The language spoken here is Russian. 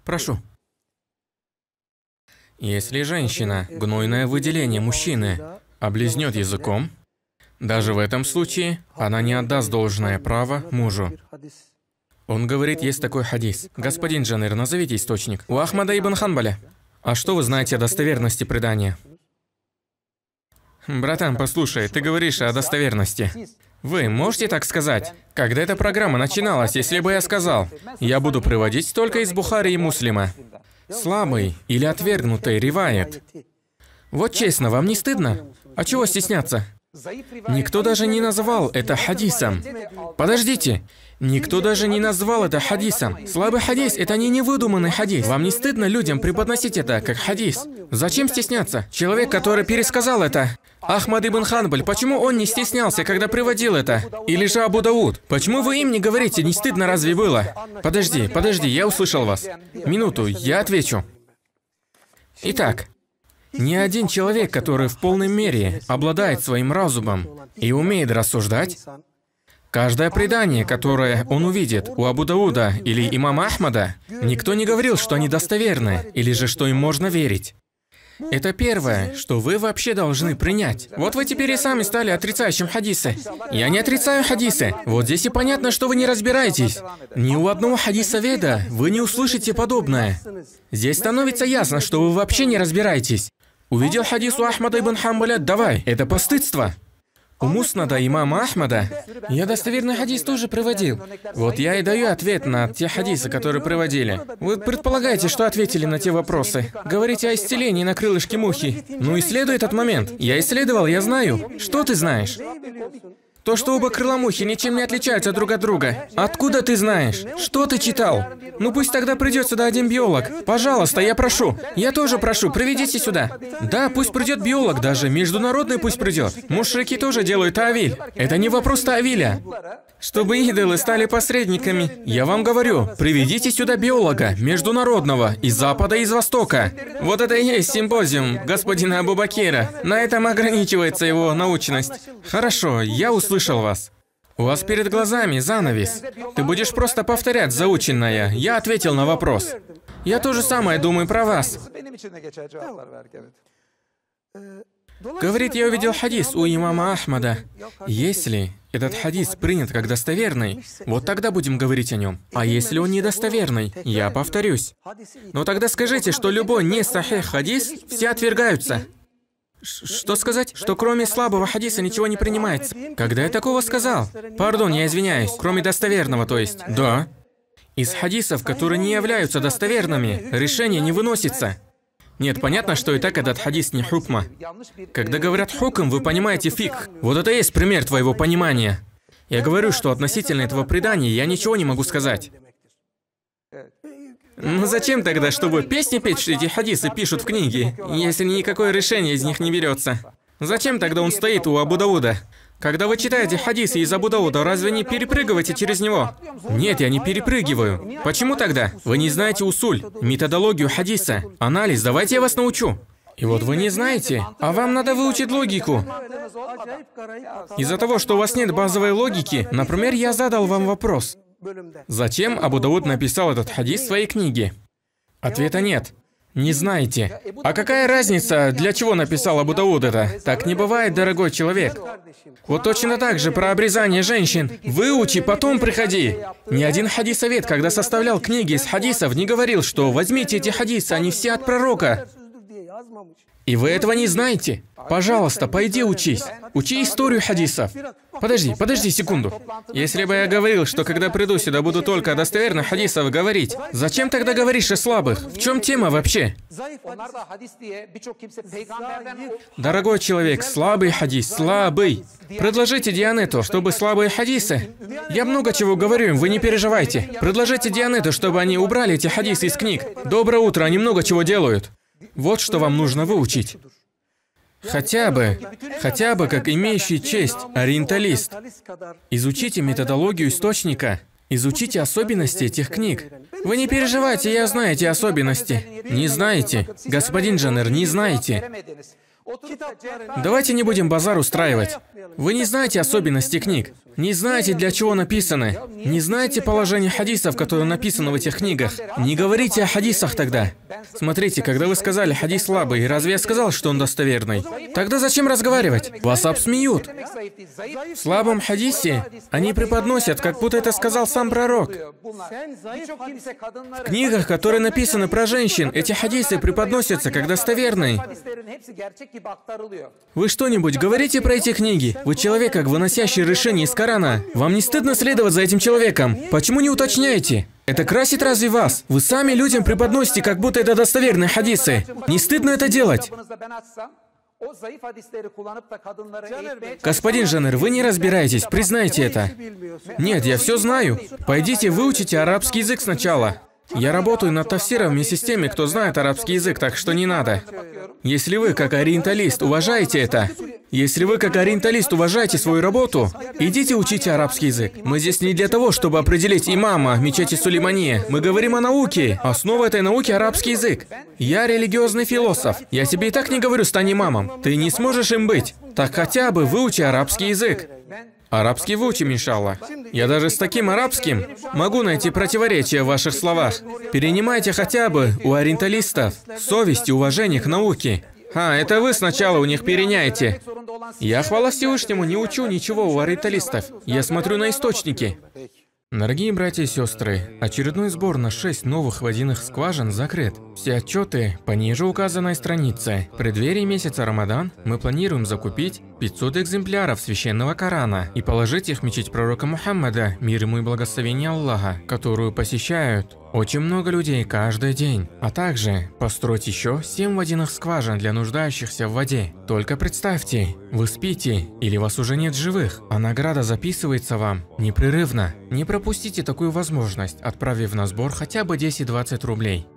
Прошу. Если женщина, гнойное выделение мужчины, облизнет языком, даже в этом случае она не отдаст должное право мужу. Он говорит, есть такой хадис. Господин Джанир, назовите источник. У Ахмада ибн Ханбаля. А что вы знаете о достоверности предания? Братан, послушай, ты говоришь о достоверности. Вы можете так сказать? Когда эта программа начиналась, если бы я сказал, я буду приводить только из Бухари и Муслима, слабый или отвергнутый ривает. Вот честно, вам не стыдно? А чего стесняться? Никто даже не назвал это хадисом. Подождите. Никто даже не назвал это хадисом. Слабый хадис – это не невыдуманный хадис. Вам не стыдно людям преподносить это как хадис? Зачем стесняться? Человек, который пересказал это, Ахмад ибн Ханбаль, почему он не стеснялся, когда приводил это? Или же Абу Дауд? Почему вы им не говорите, не стыдно разве было? Подожди, я услышал вас. Минуту, я отвечу. Итак, ни один человек, который в полной мере обладает своим разумом и умеет рассуждать, каждое предание, которое он увидит у Абу Дауда или имама Ахмада, никто не говорил, что они достоверны, или же что им можно верить. Это первое, что вы вообще должны принять. Вот вы теперь и сами стали отрицающим хадисы. Я не отрицаю хадисы. Вот здесь и понятно, что вы не разбираетесь. Ни у одного хадисоведа вы не услышите подобное. Здесь становится ясно, что вы вообще не разбираетесь. Увидел хадис у Ахмада ибн Хамбаля, давай, это постыдство. У Муснада имама Ахмада я достоверный хадис тоже приводил. Вот я и даю ответ на те хадисы, которые приводили. Вы предполагаете, что ответили на те вопросы. Говорите о исцелении на крылышке мухи. Ну, исследуй этот момент. Я исследовал, я знаю. Что ты знаешь? То, что оба крыла мухи ничем не отличаются друг от друга. Откуда ты знаешь? Что ты читал? Ну пусть тогда придет сюда один биолог. Пожалуйста, я прошу. Я тоже прошу, приведите сюда. Да, пусть придет биолог, даже международный пусть придет. Мушрики тоже делают таавиль. Это не вопрос таавиля. Чтобы идолы стали посредниками. Я вам говорю, приведите сюда биолога, международного, из Запада и из Востока. Вот это и есть симпозиум господина Абу Бакира. На этом ограничивается его научность. Хорошо, я услышал вас. У вас перед глазами занавес. Ты будешь просто повторять заученное. Я ответил на вопрос. Я то же самое думаю про вас. Говорит, я увидел хадис у имама Ахмада. Если этот хадис принят как достоверный, вот тогда будем говорить о нем. А если он недостоверный, я повторюсь. Но тогда скажите, что любой не сахих хадис все отвергаются. Что сказать? Что кроме слабого хадиса ничего не принимается. Когда я такого сказал? Пардон, я извиняюсь. Кроме достоверного, то есть. Да. Из хадисов, которые не являются достоверными, решение не выносится. Нет, понятно, что и так этот хадис не хукма. Когда говорят хукм, вы понимаете фикх. Вот это и есть пример твоего понимания. Я говорю, что относительно этого предания я ничего не могу сказать. Ну зачем тогда, чтобы песни петь, что эти хадисы пишут в книге, если никакое решение из них не берется? Зачем тогда он стоит у Абу Дауда? Когда вы читаете хадисы из Абу Дауда, разве не перепрыгиваете через него? Нет, я не перепрыгиваю. Почему тогда? Вы не знаете усуль, методологию хадиса, анализ, давайте я вас научу. И вот вы не знаете, а вам надо выучить логику. Из-за того, что у вас нет базовой логики, например, я задал вам вопрос. Зачем Абу Дауд написал этот хадис в своей книге? Ответа нет. Не знаете. А какая разница, для чего написал Абу Дауд это? Так не бывает, дорогой человек. Вот точно так же про обрезание женщин. Выучи, потом приходи. Ни один хадисовед, когда составлял книги из хадисов, не говорил, что возьмите эти хадисы, они все от пророка. И вы этого не знаете? Пожалуйста, пойди учись. Учи историю хадисов. Подожди секунду. Если бы я говорил, что когда приду сюда, буду только о достоверных хадисах говорить, зачем тогда говоришь о слабых? В чем тема вообще? Дорогой человек, слабый хадис, слабый. Предложите Дианету, чтобы слабые хадисы. Я много чего говорю им, вы не переживайте. Предложите Дианету, чтобы они убрали эти хадисы из книг. Доброе утро, они много чего делают. Вот что вам нужно выучить. Хотя бы, как имеющий честь ориенталист. Изучите методологию источника. Изучите особенности этих книг. Вы не переживайте, я знаю эти особенности. Не знаете. Господин Джанир, не знаете. Давайте не будем базар устраивать. Вы не знаете особенности книг. Не знаете, для чего написаны. Не знаете положение хадисов, которые написаны в этих книгах. Не говорите о хадисах тогда. Смотрите, когда вы сказали «хадис слабый», разве я сказал, что он достоверный? Тогда зачем разговаривать? Вас обсмеют. В слабом хадисе они преподносят, как будто это сказал сам пророк. В книгах, которые написаны про женщин, эти хадисы преподносятся как достоверные. Вы что-нибудь говорите про эти книги? Вы человек, как выносящий решение из Корана. Вам не стыдно следовать за этим человеком? Почему не уточняете? Это красит разве вас? Вы сами людям преподносите, как будто это достоверные хадисы. Не стыдно это делать? Господин Жанер, вы не разбираетесь, признайте это. Нет, я все знаю. Пойдите выучите арабский язык сначала. Я работаю над тафсиром вместе с теми, кто знает арабский язык, так что не надо. Если вы, как ориенталист, уважаете это, если вы, как ориенталист, уважаете свою работу, идите учите арабский язык. Мы здесь не для того, чтобы определить имама в мечети Сулеймания. Мы говорим о науке. Основа этой науки – арабский язык. Я религиозный философ. Я тебе и так не говорю, стань имамом. Ты не сможешь им быть. Так хотя бы выучи арабский язык. Арабский выучим, иншаллах. Я даже с таким арабским могу найти противоречия в ваших словах. Перенимайте хотя бы у ориенталистов совесть и уважение к науке. Это вы сначала у них переняете. Я, хвала Всевышнему, не учу ничего у ориенталистов. Я смотрю на источники. Дорогие братья и сестры, очередной сбор на 6 новых водяных скважин закрыт. Все отчеты по ниже указанной странице. В преддверии месяца Рамадан мы планируем закупить 500 экземпляров священного Корана и положить их в мечеть пророка Мухаммада, мир ему и благословение Аллаха, которую посещают очень много людей каждый день. А также построить еще 7 водяных скважин для нуждающихся в воде. Только представьте, вы спите или вас уже нет живых, а награда записывается вам непрерывно. Не пропустите такую возможность, отправив на сбор хотя бы 10-20 рублей.